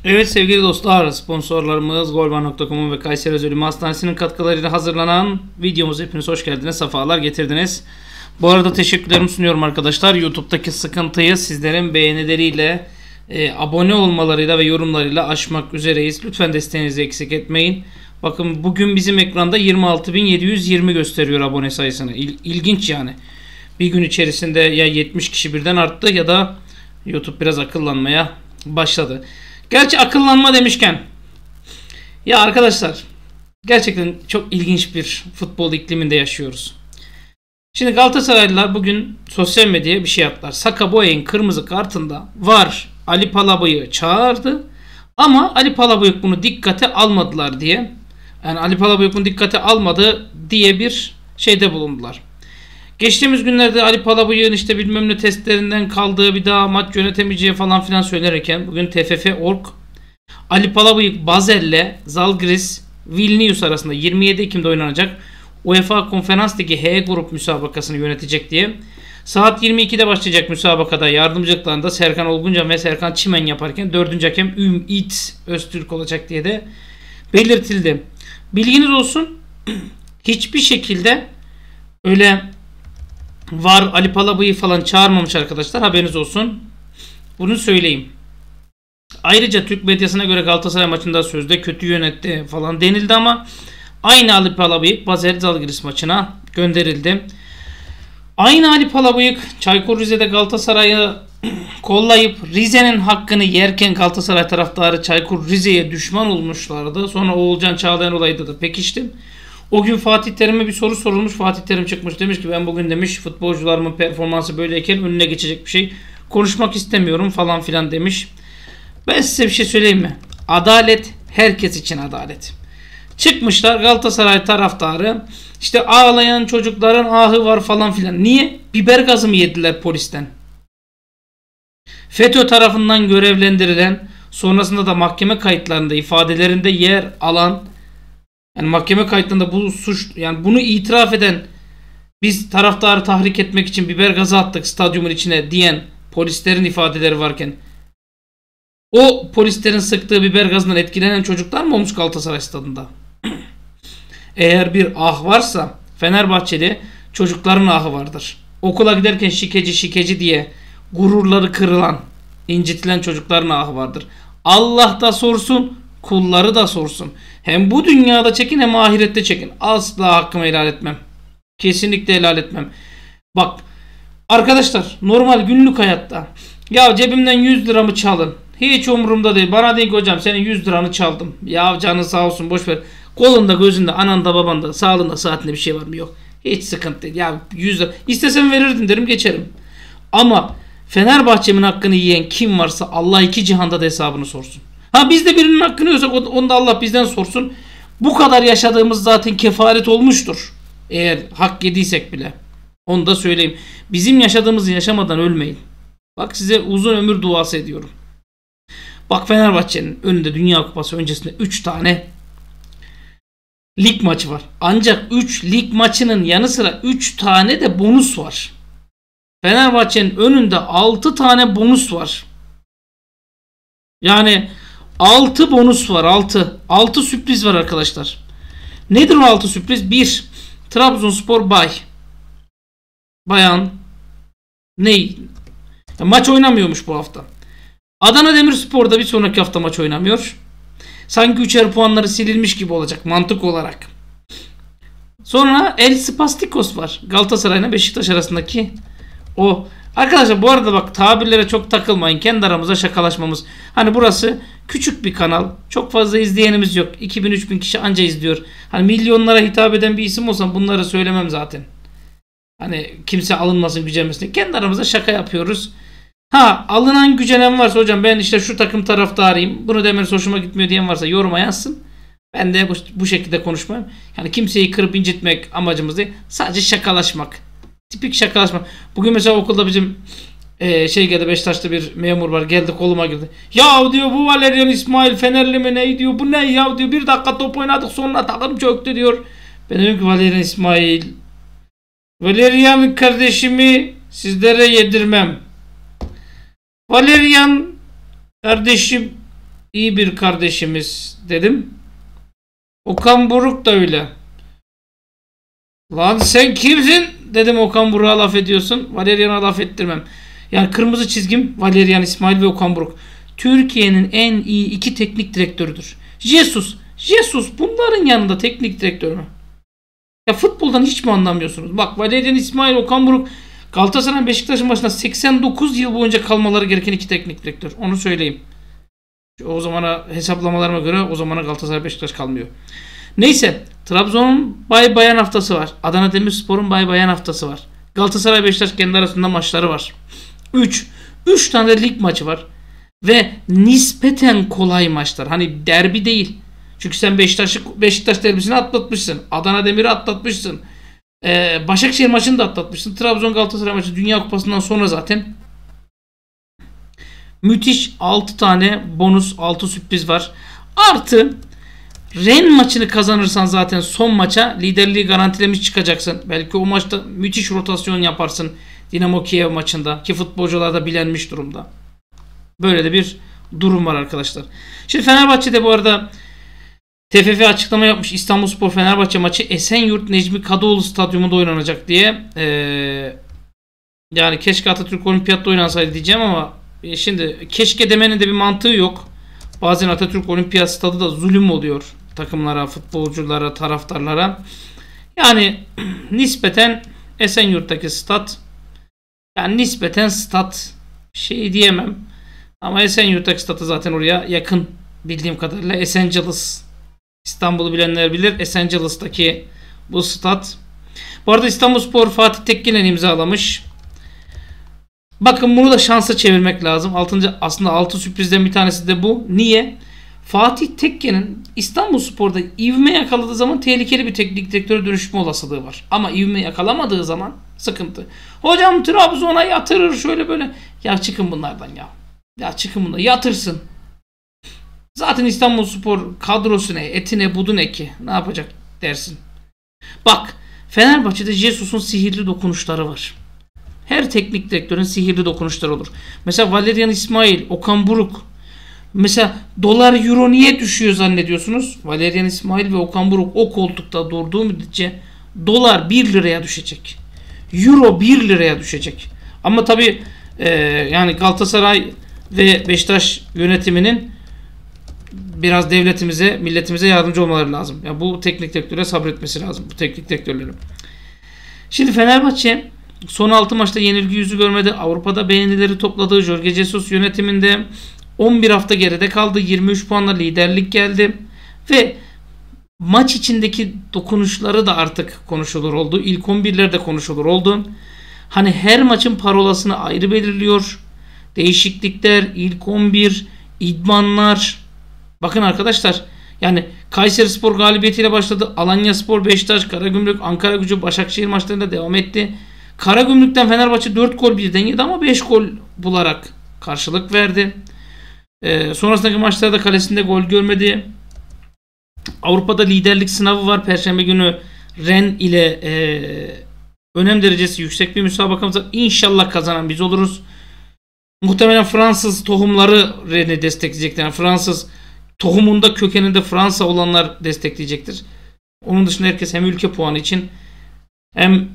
Evet sevgili dostlar, sponsorlarımız Golban.com'un ve Kayseri Özölüm Hastanesi'nin katkılarıyla hazırlanan videomuza hepiniz hoş geldiniz, sefalar getirdiniz. Bu arada teşekkürlerimi sunuyorum arkadaşlar. YouTube'daki sıkıntıyı sizlerin beğenileriyle, abone olmalarıyla ve yorumlarıyla aşmak üzereyiz. Lütfen desteğinizi eksik etmeyin. Bakın bugün bizim ekranda 26.720 gösteriyor abone sayısını. İlginç yani. Bir gün içerisinde ya 70 kişi birden arttı ya da YouTube biraz akıllanmaya başladı. Gerçi akıllanma demişken, ya arkadaşlar, gerçekten çok ilginç bir futbol ikliminde yaşıyoruz. Şimdi Galatasaraylılar bugün sosyal medyaya bir şey attılar. Saka Boey'in kırmızı kartında var Ali Palabıyık'ı çağırdı ama Ali Palabıyık bunu dikkate almadılar diye, yani Ali Palabıyık bunu dikkate almadı diye bir şeyde bulundular. Geçtiğimiz günlerde Ali Palabıyık'ın işte bilmem ne testlerinden kaldığı, bir daha maç yönetemeyeceği falan filan söylerken bugün TFF.org Ali Palabıyık Basel'le Zalgiris Vilnius arasında 27 Ekim'de oynanacak UEFA Konferans Ligi H grup müsabakasını yönetecek diye, saat 22'de başlayacak müsabakada yardımcılıklarında Serkan Olguncan ve Serkan Çimen yaparken 4. hakem Ümit Öztürk olacak diye de belirtildi. Bilginiz olsun, hiçbir şekilde öyle var Ali Palabıyık falan çağırmamış arkadaşlar, haberiniz olsun. Bunu söyleyeyim. Ayrıca Türk medyasına göre Galatasaray maçında sözde kötü yönetti falan denildi ama aynı Ali Palabıyık Basel Zalgiris maçına gönderildi. Aynı Ali Palabıyık Çaykur Rize'de Galatasaray'ı kollayıp Rize'nin hakkını yerken Galatasaray taraftarı Çaykur Rize'ye düşman olmuşlardı. Sonra Oğulcan Çağlayan olayda da pekişti. O gün Fatih Terim'e bir soru sorulmuş. Fatih Terim çıkmış, demiş ki ben bugün demiş futbolcularımın performansı böyleyken önüne geçecek bir şey konuşmak istemiyorum falan filan demiş. Ben size bir şey söyleyeyim mi? Adalet herkes için adalet. Çıkmışlar Galatasaray taraftarı işte ağlayan çocukların ahı var falan filan. Niye? Biber gazı mı yediler polisten? FETÖ tarafından görevlendirilen, sonrasında da mahkeme kayıtlarında ifadelerinde yer alan, yani mahkeme kayıtlarında bu suç, yani bunu itiraf eden, biz taraftarı tahrik etmek için biber gazı attık stadyumun içine diyen polislerin ifadeleri varken, o polislerin sıktığı biber gazından etkilenen çocuklar mı olmuş Galatasaray stadında? Eğer bir ah varsa Fenerbahçeli çocukların ahı vardır. Okula giderken şikeci diye gururları kırılan, incitilen çocukların ahı vardır. Allah da sorsun, kulları da sorsun. Hem bu dünyada çekin hem ahirette çekin. Asla hakkımı helal etmem. Kesinlikle helal etmem. Bak arkadaşlar, normal günlük hayatta ya cebimden 100 liramı çalın, hiç umurumda değil. Bana deyin ki hocam senin 100 liranı çaldım. Ya canın sağ olsun, boş ver. Kolunda gözünde, ananda babanda, sağlığında saatinde bir şey var mı? Yok. Hiç sıkıntı değil. Ya 100 lira istesem verirdim derim, geçerim. Ama Fenerbahçe'min hakkını yiyen kim varsa Allah iki cihanda da hesabını sorsun. Ha biz de birinin hakkını yiyorsak onu da Allah bizden sorsun. Bu kadar yaşadığımız zaten kefaret olmuştur. Eğer hak yediysek bile. Onu da söyleyeyim. Bizim yaşadığımızı yaşamadan ölmeyin. Bak size uzun ömür duası ediyorum. Bak Fenerbahçe'nin önünde Dünya Kupası öncesinde 3 tane lig maçı var. Ancak 3 lig maçının yanı sıra 3 tane de bonus var. Fenerbahçe'nin önünde 6 tane bonus var. Yani 6 bonus var. 6 sürpriz var arkadaşlar. Nedir o 6 sürpriz? 1. Trabzonspor Bayan ney? Maç oynamıyormuş bu hafta. Adana Demirspor'da bir sonraki hafta maç oynamıyor. Sanki 3'er puanları silinmiş gibi olacak mantık olarak. Sonra El Spastikos var. Galatasaray'la Beşiktaş arasındaki o. Arkadaşlar bu arada bak, tabirlere çok takılmayın. Kendi aramızda şakalaşmamız. Hani burası küçük bir kanal. Çok fazla izleyenimiz yok. 2000-3000 kişi anca izliyor. Hani milyonlara hitap eden bir isim olsam bunları söylemem zaten. Hani kimse alınmasın, gücenmesin. Kendi aramızda şaka yapıyoruz. Ha, alınan gücenen varsa hocam ben işte şu takım taraftarıyım, bunu demeniz hoşuma gitmiyor diyen varsa yoruma yazsın. Ben de bu şekilde konuşmayayım. Yani kimseyi kırıp incitmek amacımız değil. Sadece şakalaşmak. Tipik şakalaşmak. Bugün mesela okulda bizim geldi, Beşiktaş'ta bir memur var, geldi koluma girdi. Ya diyor bu Valerian İsmail Fenerli mi ne diyor, bu ne ya diyor, bir dakika top oynadık sonra takım çöktü diyor. Ben dedim ki Valerian İsmail, Valerian kardeşimi sizlere yedirmem. Valerian kardeşim iyi bir kardeşimiz dedim. Okan Buruk da öyle. Lan sen kimsin? Dedim, Okan Buruk'a laf ediyorsun. Valerian'a laf ettirmem. Yani kırmızı çizgim Valerian İsmail ve Okan Buruk. Türkiye'nin en iyi iki teknik direktörüdür. Jesus bunların yanında teknik direktör mü? Ya futboldan hiç mi anlamıyorsunuz? Bak, Valerian İsmail, Okan Buruk, Galatasaray Beşiktaş'ın başında 89 yıl boyunca kalmaları gereken iki teknik direktör. Onu söyleyeyim. O zamana hesaplamalarıma göre o zamana Galatasaray Beşiktaş kalmıyor. Neyse, Trabzon'un Bay Bayan haftası var. Adana Demirspor'un Bay Bayan haftası var. Galatasaray Beşiktaş kendi arasında maçları var. 3 tane lig maçı var. Ve nispeten kolay maçlar. Hani derbi değil. Çünkü sen Beşiktaş derbisini atlatmışsın. Adana Demir'i atlatmışsın. Başakşehir maçını da atlatmışsın. Trabzon Galatasaray maçı Dünya Kupası'ndan sonra zaten müthiş 6 tane bonus, 6 sürpriz var. Artı Rennes maçını kazanırsan zaten son maça liderliği garantilemiş çıkacaksın. Belki o maçta müthiş rotasyon yaparsın. Dinamo Kiev maçında ki futbolcular da bilenmiş durumda. Böyle de bir durum var arkadaşlar. Şimdi Fenerbahçe'de bu arada TFF açıklama yapmış. İstanbulspor Fenerbahçe maçı Esenyurt Necmi Kadıoğlu Stadyumunda oynanacak diye. Yani keşke Atatürk Olimpiyat'ta oynansaydı diyeceğim ama şimdi keşke demenin de bir mantığı yok. Bazen Atatürk Olimpiyat Stadı da zulüm oluyor takımlara, futbolculara, taraftarlara. Yani nispeten Esenyurt'taki stat, yani nispeten stat şey diyemem. Ama Esenyurt'taki statı zaten oraya yakın bildiğim kadarıyla. Esenciles. İstanbul'u bilenler bilir. Esenciles'taki bu stat. Bu arada İstanbulspor Fatih Tekkin'le imzalamış. Bakın, bunu da şansa çevirmek lazım. Aslında 6 sürprizden bir tanesi de bu. Niye? Fatih Tekke'nin İstanbulspor'da ivme yakaladığı zaman tehlikeli bir teknik direktöre dönüşme olasılığı var. Ama ivme yakalamadığı zaman sıkıntı. Hocam Trabzon'a yatırır şöyle böyle. Ya çıkın bunlardan ya. Ya çıkın bundan. Yatırsın. Zaten İstanbulspor kadrosu ne? Eti ne? Budu ne ki? Ne yapacak dersin. Bak, Fenerbahçe'de Jesus'un sihirli dokunuşları var. Her teknik direktörün sihirli dokunuşları olur. Mesela Valerian İsmail, Okan Buruk. Mesela dolar euro niye düşüyor zannediyorsunuz? Valerian İsmail ve Okan Buruk o koltukta durduğu müddetçe dolar 1 liraya düşecek. Euro 1 liraya düşecek. Ama tabii yani Galatasaray ve Beşiktaş yönetiminin biraz devletimize, milletimize yardımcı olmaları lazım. Yani bu teknik direktöre sabretmesi lazım. Bu teknik direktörlerin. Şimdi Fenerbahçe son 6 maçta yenilgi yüzü görmedi. Avrupa'da beğenileri topladığı Jorge Jesus yönetiminde 11 hafta geride kaldı. 23 puanla liderlik geldi. Ve maç içindeki dokunuşları da artık konuşulur oldu. İlk 11'lerde konuşulur oldu. Hani her maçın parolasını ayrı belirliyor. Değişiklikler, ilk 11, idmanlar. Bakın arkadaşlar, yani Kayserispor galibiyetiyle başladı. Alanyaspor, Beşiktaş, Karagümrük, Ankaragücü, Başakşehir maçlarında devam etti. Karagümrük'ten Fenerbahçe 4 gol birden yedi ama 5 gol bularak karşılık verdi. Sonrasındaki maçlarda kalesinde gol görmedi. Avrupa'da liderlik sınavı var. Perşembe günü Rennes ile önem derecesi yüksek bir müsabakamız var. İnşallah kazanan biz oluruz. Muhtemelen Fransız tohumları Rennes'i destekleyecekler. Yani Fransız tohumunda, kökeninde Fransa olanlar destekleyecektir. Onun dışında herkes hem ülke puanı için hem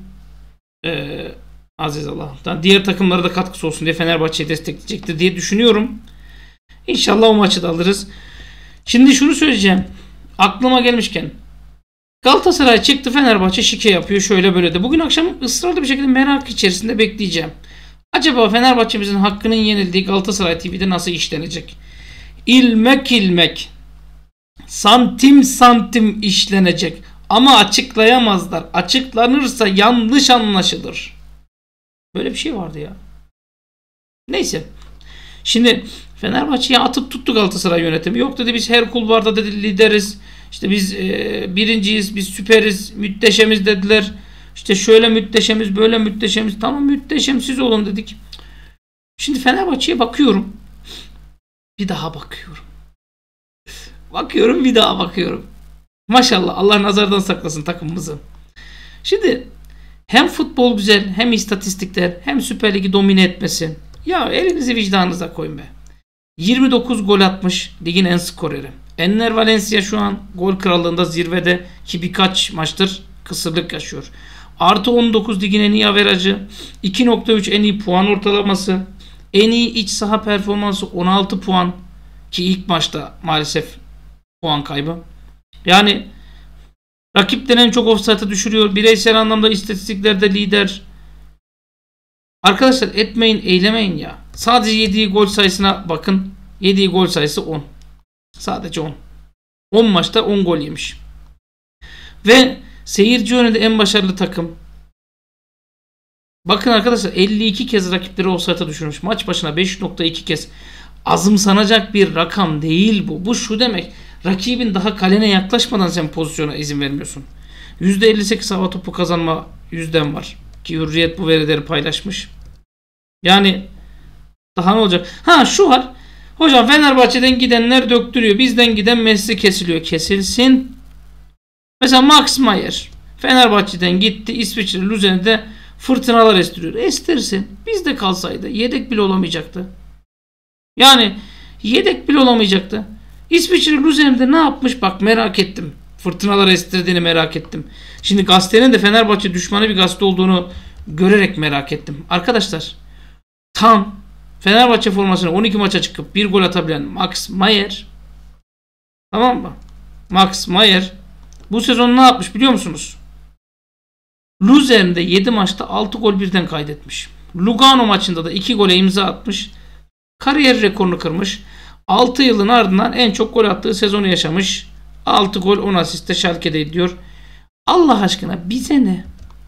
aziz Allah, diğer takımlara da katkısı olsun diye Fenerbahçe'yi destekleyecektir diye düşünüyorum. İnşallah o maçı da alırız. Şimdi şunu söyleyeceğim. Aklıma gelmişken, Galatasaray çıktı, Fenerbahçe şike yapıyor şöyle böyle de. Bugün akşam ısrarlı bir şekilde merak içerisinde bekleyeceğim. Acaba Fenerbahçe'mizin hakkının yenildiği Galatasaray TV'de nasıl işlenecek? İlmek ilmek, santim santim işlenecek. Ama açıklayamazlar. Açıklanırsa yanlış anlaşılır. Böyle bir şey vardı ya. Neyse. Şimdi Fenerbahçe'ye atıp tuttu Galatasaray yönetimi. Yok dedi, biz her kulvarda dedi lideriz. İşte biz birinciyiz, biz süperiz, mütteşemiz dediler. İşte şöyle mütteşemiz, böyle mütteşemiz. Tamam, mütteşemsiz olun dedik. Şimdi Fenerbahçe'ye bakıyorum. Bir daha bakıyorum. Bakıyorum, bir daha bakıyorum. Maşallah, Allah nazardan saklasın takımımızı. Şimdi hem futbol güzel, hem istatistikler, hem Süper Lig'i domine etmesi. Ya elinizi vicdanınıza koyun be. 29 gol atmış. Ligin en skoreri. Enner Valencia şu an gol krallığında zirvede ki birkaç maçtır kısırlık yaşıyor. Artı 19 ligin en iyi averajı. 2.3 en iyi puan ortalaması. En iyi iç saha performansı 16 puan. Ki ilk maçta maalesef puan kaybı. Yani rakipten en çok offside'a düşürüyor. Bireysel anlamda istatistiklerde lider. Arkadaşlar etmeyin, eylemeyin ya. Sadece yediği gol sayısına bakın. Yediği gol sayısı 10. Sadece 10. 10 maçta 10 gol yemiş. Ve seyirci önünde en başarılı takım. Bakın arkadaşlar 52 kez rakipleri offside'a düşürmüş. Maç başına 5.2 kez. Azımsanacak bir rakam değil bu. Bu şu demek. Rakibin daha kalene yaklaşmadan sen pozisyona izin vermiyorsun. %58 hava topu kazanma yüzden var. Ki Hürriyet bu verileri paylaşmış. Yani daha ne olacak? Ha şu var. Hocam Fenerbahçe'den gidenler döktürüyor. Bizden giden Messi kesiliyor. Kesilsin. Mesela Max Meyer Fenerbahçe'den gitti. İsviçre Luzern'de fırtınalar estiriyor. Estirsin. Bizde kalsaydı yedek bile olamayacaktı. Yani yedek bile olamayacaktı. İsviçre Luzern'de ne yapmış? Bak merak ettim. Fırtınalar estirdiğini merak ettim. Şimdi gazetenin de Fenerbahçe düşmanı bir gazete olduğunu görerek merak ettim. Arkadaşlar tam Fenerbahçe formasına 12 maça çıkıp bir gol atabilen Max Meyer, tamam mı? Max Meyer bu sezon ne yapmış biliyor musunuz? Luzern'de 7 maçta 6 gol birden kaydetmiş. Lugano maçında da 2 gole imza atmış. Kariyer rekorunu kırmış. 6 yılın ardından en çok gol attığı sezonu yaşamış. 6 gol 10 asiste Schalke'de diyor. Allah aşkına bize ne?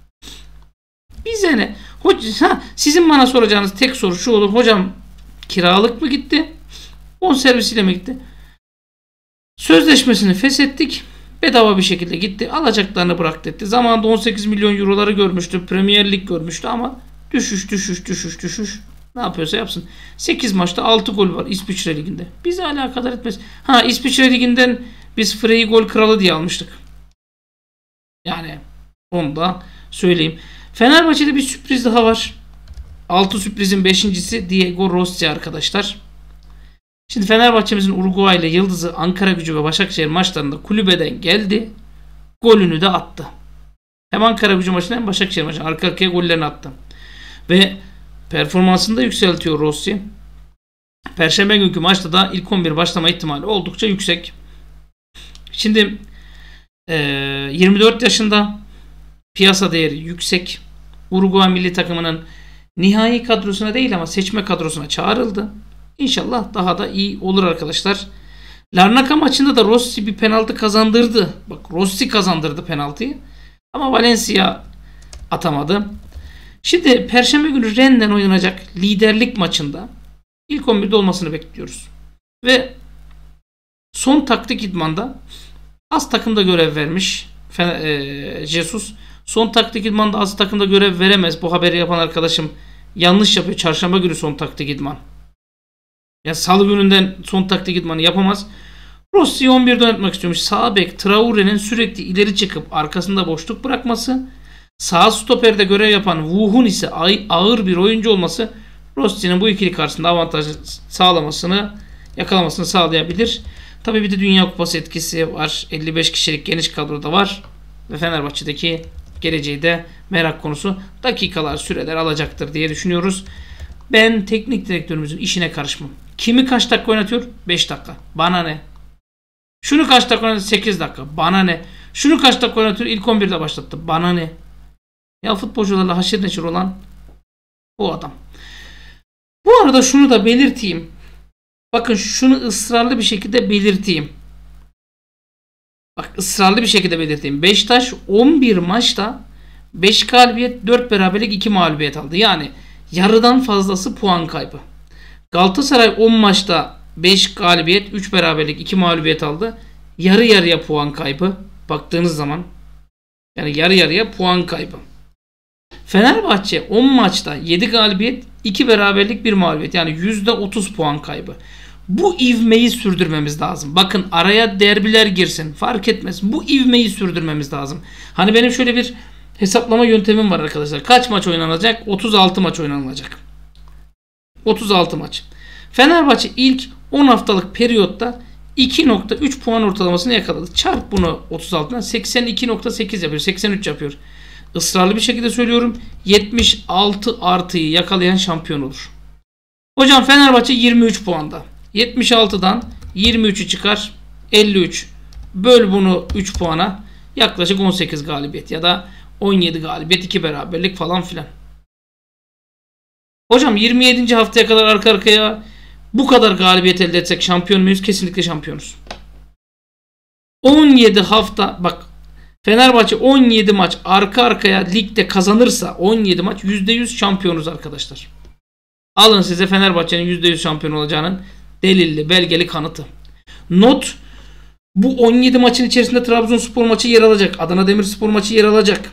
Bize ne? Sizin bana soracağınız tek soru şu olur. Hocam kiralık mı gitti? Bonservisiyle mi gitti? Sözleşmesini feshettik. Bedava bir şekilde gitti. Alacaklarını bıraktı etti. Zamanında 18 milyon euroları görmüştü. Premier Lig görmüştü ama düşüş. Ne yapıyorsa yapsın. 8 maçta 6 gol var İsviçre Ligi'nde. Bizi alakadar etmez. İsviçre Ligi'nden biz Frey'i gol kralı diye almıştık. Yani onu da söyleyeyim. Fenerbahçe'de bir sürpriz daha var. 6 sürprizin 5.'si Diego Rossi arkadaşlar. Şimdi Fenerbahçe'mizin Uruguay ile Yıldız'ı Ankaragücü ve Başakşehir maçlarında kulübeden geldi. Golünü de attı. Hem Ankaragücü maçında hem Başakşehir maçında arka arkaya gollerini attı. Ve performansını da yükseltiyor Rossi. Perşembe günkü maçta da ilk 11 başlama ihtimali oldukça yüksek. Şimdi 24 yaşında, piyasa değeri yüksek. Uruguay milli takımının nihai kadrosuna değil ama seçme kadrosuna çağrıldı. İnşallah daha da iyi olur arkadaşlar. Larnaca maçında da Rossi bir penaltı kazandırdı. Bak Rossi kazandırdı penaltıyı. Ama Valencia atamadı. Şimdi Perşembe günü Rennes'den oynanacak liderlik maçında ilk 11'de olmasını bekliyoruz. Ve son taktik idmanda az takımda görev vermiş Jesus. Son taktik idmanda az takımda görev veremez. Bu haberi yapan arkadaşım yanlış yapıyor. Çarşamba günü son taktik idman. Yani salı gününden son taktik idmanı yapamaz. Rossi'yi 11'de oynatmak istiyormuş. Sağ bek Traore'nin sürekli ileri çıkıp arkasında boşluk bırakması, sağ stoperde görev yapan Wuh'un ise ağır bir oyuncu olması Rossi'nin bu ikili karşısında avantaj yakalamasını sağlayabilir. Tabii bir de Dünya Kupası etkisi var. 55 kişilik geniş kadroda var. Ve Fenerbahçe'deki geleceği de merak konusu. Dakikalar, süreler alacaktır diye düşünüyoruz. Ben teknik direktörümüzün işine karışmam. Kimi kaç dakika oynatıyor? 5 dakika. Bana ne? Şunu kaç dakika oynatıyor? 8 dakika. Bana ne? Şunu kaç dakika oynatıyor? İlk 11'de başlattı. Bana ne? Ya futbolcularla haşır neşir olan bu adam. Bu arada şunu da belirteyim. Bakın şunu ısrarlı bir şekilde belirteyim. Beşiktaş 11 maçta 5 galibiyet, 4 beraberlik, 2 mağlubiyet aldı. Yani yarıdan fazlası puan kaybı. Galatasaray 10 maçta 5 galibiyet, 3 beraberlik, 2 mağlubiyet aldı. Yarı yarıya puan kaybı. Baktığınız zaman yani yarı yarıya puan kaybı. Fenerbahçe 10 maçta 7 galibiyet, 2 beraberlik, 1 mağlubiyet. Yani %30 puan kaybı. Bu ivmeyi sürdürmemiz lazım. Bakın araya derbiler girsin. Fark etmez. Bu ivmeyi sürdürmemiz lazım. Hani benim şöyle bir hesaplama yöntemim var arkadaşlar. Kaç maç oynanacak? 36 maç oynanacak. 36 maç. Fenerbahçe ilk 10 haftalık periyotta 2.3 puan ortalamasını yakaladı. Çarp bunu 36'dan 82.8 yapıyor. 83 yapıyor. Israrlı bir şekilde söylüyorum. 76 artıyı yakalayan şampiyon olur. Hocam Fenerbahçe 23 puanda. 76'dan 23'ü çıkar. 53. Böl bunu 3 puana. Yaklaşık 18 galibiyet ya da 17 galibiyet, 2 beraberlik falan filan. Hocam 27. haftaya kadar arka arkaya bu kadar galibiyet elde etsek şampiyon muyuz? Kesinlikle şampiyonuz. 17 hafta bak, Fenerbahçe 17 maç arka arkaya ligde kazanırsa 17 maç %100 şampiyonuz arkadaşlar. Alın size Fenerbahçe'nin %100 şampiyon olacağının delilli, belgeli kanıtı. Not: bu 17 maçın içerisinde Trabzonspor maçı yer alacak. Adana Demirspor maçı yer alacak.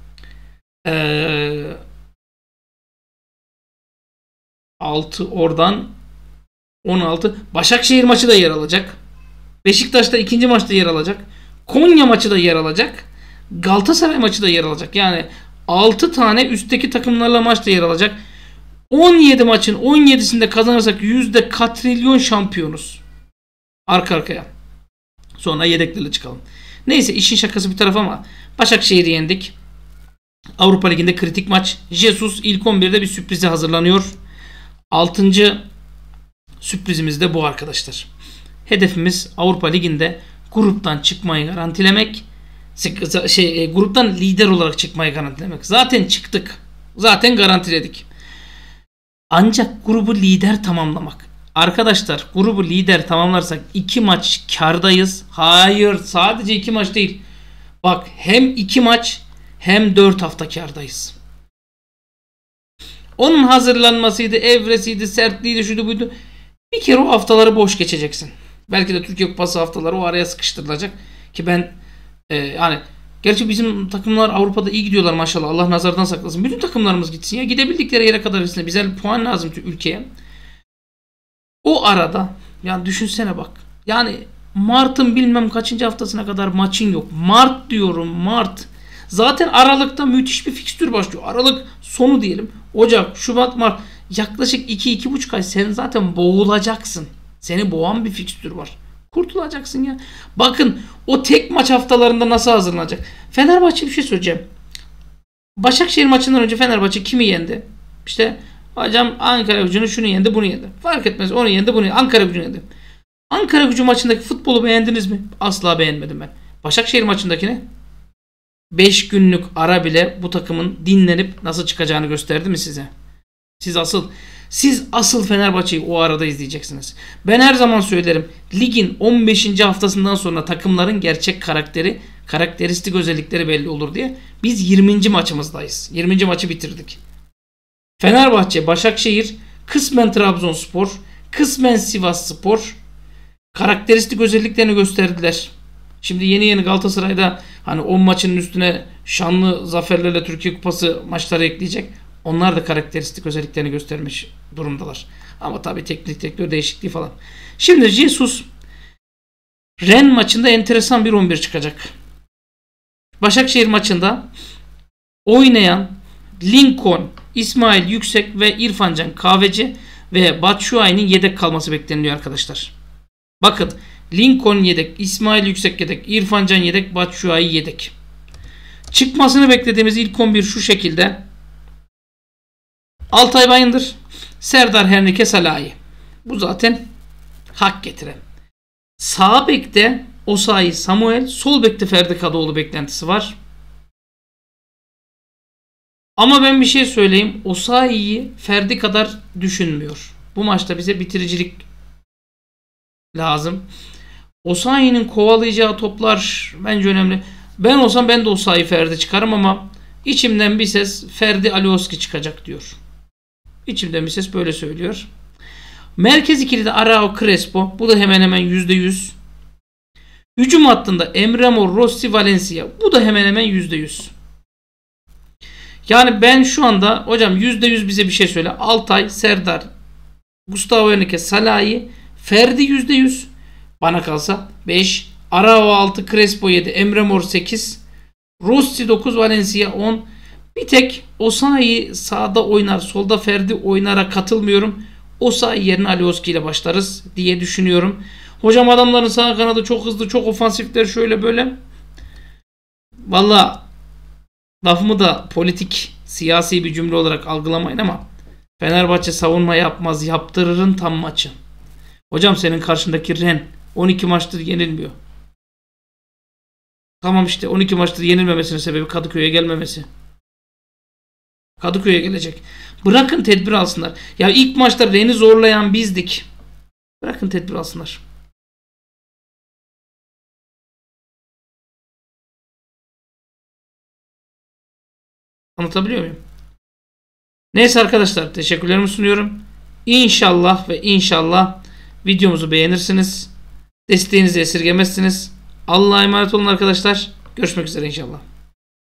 6 oradan 16. Başakşehir maçı da yer alacak. Beşiktaş'ta ikinci maçta yer alacak. Konya maçı da yer alacak. Galatasaray maçı da yer alacak. Yani 6 tane üstteki takımlarla maç da yer alacak. 17 maçın 17'sinde kazanırsak %katrilyon şampiyonuz. Arka arkaya. Sonra yedeklerle çıkalım. Neyse, işin şakası bir taraf ama Başakşehir'i yendik. Avrupa Ligi'nde kritik maç. Jesus ilk 11'de bir sürprize hazırlanıyor. 6. sürprizimiz de bu arkadaşlar. Hedefimiz Avrupa Ligi'nde gruptan çıkmayı garantilemek. Gruptan lider olarak çıkmayı garantilemek. Zaten çıktık. Zaten garantiledik. Ancak grubu lider tamamlamak. Arkadaşlar, grubu lider tamamlarsak 2 maç kardayız. Hayır, sadece 2 maç değil. Bak, hem 2 maç hem 4 hafta kardayız. Onun hazırlanmasıydı, evresiydi, sertliğiydi, şuydu buydu. Bir kere o haftaları boş geçeceksin. Belki de Türkiye Kupası haftaları o araya sıkıştırılacak. Ki ben yani gerçi bizim takımlar Avrupa'da iyi gidiyorlar maşallah. Allah nazardan saklasın. Bütün takımlarımız gitsin ya. Gidebildikleri yere kadar gitsin. Bize puan lazım ülkeye. O arada yani düşünsene bak. Yani Mart'ın bilmem kaçıncı haftasına kadar maçın yok. Mart diyorum, Mart. Zaten Aralık'ta müthiş bir fikstür başlıyor. Aralık sonu diyelim. Ocak, Şubat, Mart. Yaklaşık 2-2,5 ay sen zaten boğulacaksın. Seni boğan bir fikstür var. Kurtulacaksın ya. Bakın o tek maç haftalarında nasıl hazırlanacak. Fenerbahçe, bir şey söyleyeceğim. Başakşehir maçından önce Fenerbahçe kimi yendi? İşte hocam Ankaragücü'nü şunu yendi, bunu yendi. Fark etmez, onu yendi, bunu yendi. Ankaragücü'nü yendi. Ankaragücü maçındaki futbolu beğendiniz mi? Asla beğenmedim ben. Başakşehir maçındakini 5 günlük ara bile bu takımın dinlenip nasıl çıkacağını gösterdi mi size? Siz asıl Fenerbahçe'yi o arada izleyeceksiniz. Ben her zaman söylerim. Ligin 15. haftasından sonra takımların gerçek karakteristik özellikleri belli olur diye. Biz 20. maçımızdayız. 20. maçı bitirdik. Fenerbahçe, Başakşehir, kısmen Trabzonspor, kısmen Sivasspor karakteristik özelliklerini gösterdiler. Şimdi yeni Galatasaray'da hani 10 maçın üstüne şanlı zaferlerle Türkiye Kupası maçları ekleyecek. Onlar da karakteristik özelliklerini göstermiş durumdalar. Ama tabii teknik direktör değişikliği falan. Şimdi Jesus Ren maçında enteresan bir 11 çıkacak. Başakşehir maçında oynayan Lincoln, İsmail Yüksek ve İrfan Can Kahveci ve Batshuayi'nin yedek kalması bekleniliyor arkadaşlar. Bakın, Lincoln yedek, İsmail Yüksek yedek, İrfan Can yedek, Batshuayi yedek. Çıkmasını beklediğimiz ilk 11 şu şekilde: Altay Bayındır, Serdar Hernike Salahi. Bu zaten hak getiren. Sağ bekte Osayi Samuel, sol bekte Ferdi Kadıoğlu beklentisi var. Ama ben bir şey söyleyeyim. Osayi'yi Ferdi kadar düşünmüyor. Bu maçta bize bitiricilik lazım. Osayi'nin kovalayacağı toplar bence önemli. Ben olsam ben de Osayi Ferdi çıkarım ama içimden bir ses Ferdi Alioski çıkacak diyor. İçimden bir ses böyle söylüyor. Merkez ikili de Arao Crespo. Bu da hemen hemen %100. Hücum hattında Emre Mor, Rossi, Valencia. Bu da hemen hemen %100. Yani ben şu anda hocam %100 bize bir şey söyle. Altay, Serdar, Gustavo Henrique, Salahi, Ferdi %100. Bana kalsa 5. Arao 6, Crespo 7, Emre Mor 8, Rossi 9, Valencia 10. Bir tek Osayi sağda oynar, solda Ferdi oynara katılmıyorum. Osayi yerine Alioski ile başlarız diye düşünüyorum. Hocam adamların sağ kanadı çok hızlı, çok ofansifler, şöyle böyle. Valla lafımı da politik, siyasi bir cümle olarak algılamayın ama Fenerbahçe savunma yapmaz, yaptırırın tam maçı. Hocam senin karşındaki Ren 12 maçtır yenilmiyor. Tamam işte 12 maçtır yenilmemesinin sebebi Kadıköy'e gelmemesi. Kadıköy'e gelecek. Bırakın tedbir alsınlar. Ya ilk maçta Ren'i zorlayan bizdik. Bırakın tedbir alsınlar. Anlatabiliyor muyum? Neyse arkadaşlar, teşekkürlerimi sunuyorum. İnşallah ve inşallah videomuzu beğenirsiniz. Desteğinizi esirgemezsiniz. Allah'a emanet olun arkadaşlar. Görüşmek üzere inşallah.